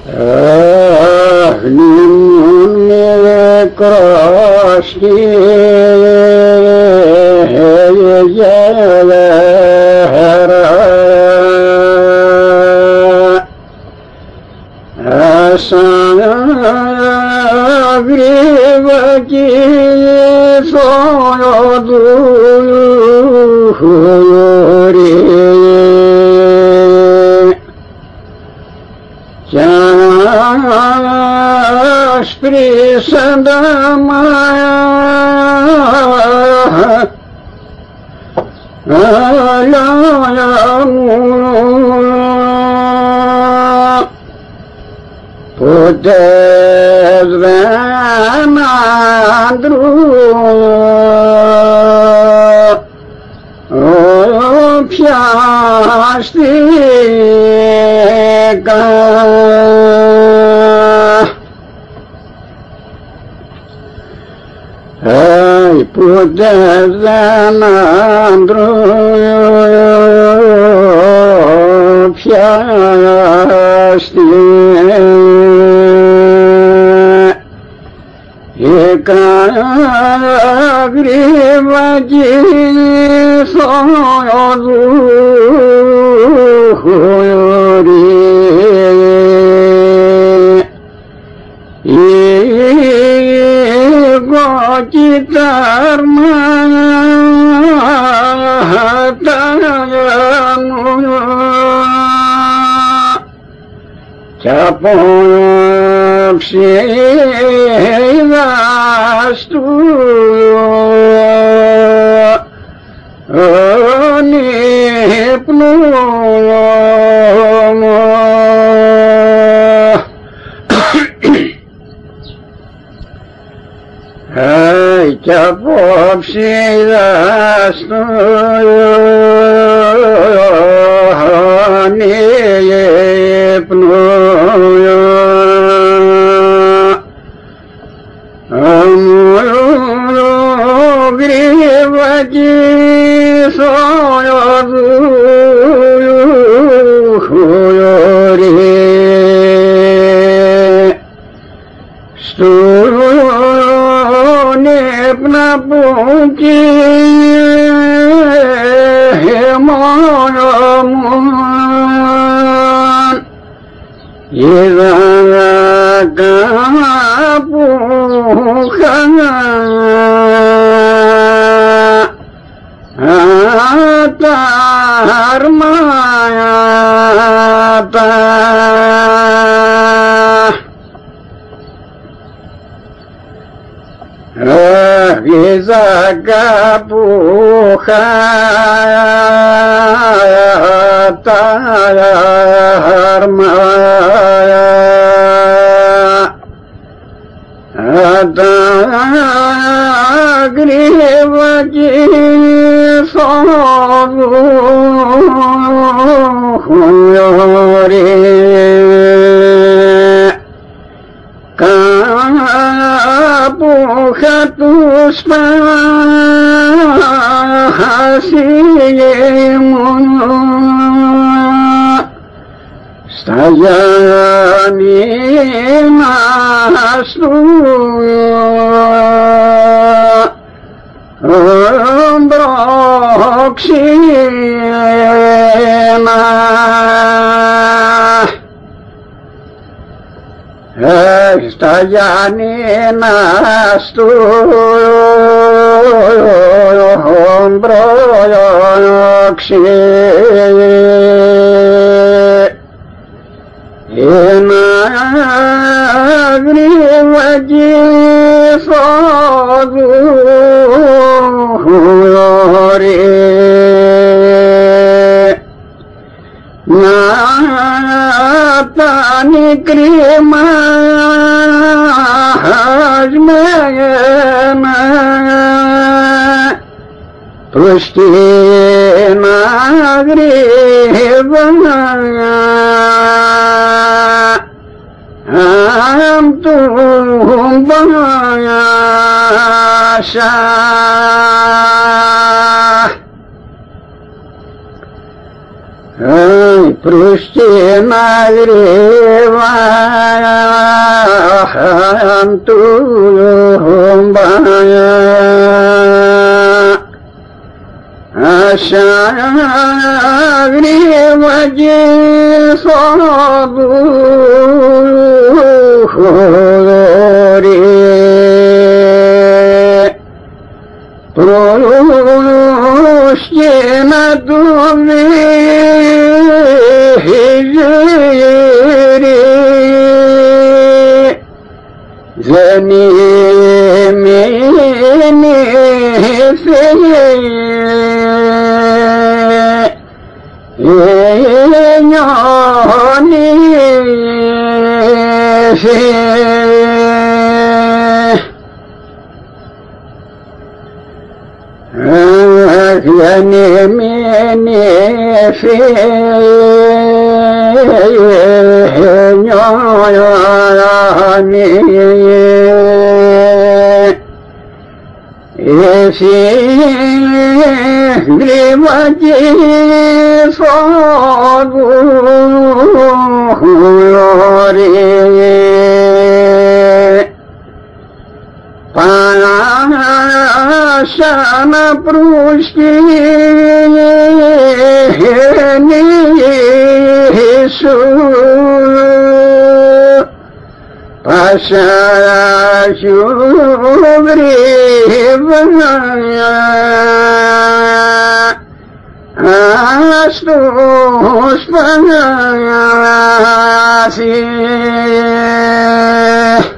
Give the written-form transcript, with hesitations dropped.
Αγνήμουν μικρόσκη γέρα σαν γρήβακι θολοδούρι κι άσπρισαν τα μάτια μου ποτέ δεν πιάστηκα ποτέ δεν πιάστηκα γρήβακι θολοδούρι κοίταρματα μου κι απόψε είδας του ύπνου μου κι απόψε είδας τον ύπνο μου γρήβακι θολοδούρι στον ύπνα που κοιμώνομουν είδα κάπου τα αρμάτα είδα κάπου τα αρμάτα γρήβακι θολοδούρι κάπου είχα τους σπάσει στα Γιάννηνα του μπροξίνα στα Γιάννηνα του μπροξίνα γρήβακι θολοδούρι να ήταν κρυμασμένα προς την αγρύβα του μπάσα Prushtinagrevantु Ashagrivaji Sadhuri Prustina Dumi Hijri Zani Mini Grivaji Sadhuri Panashana Prushkinisu Pasashubhrivaya Astuspanyasi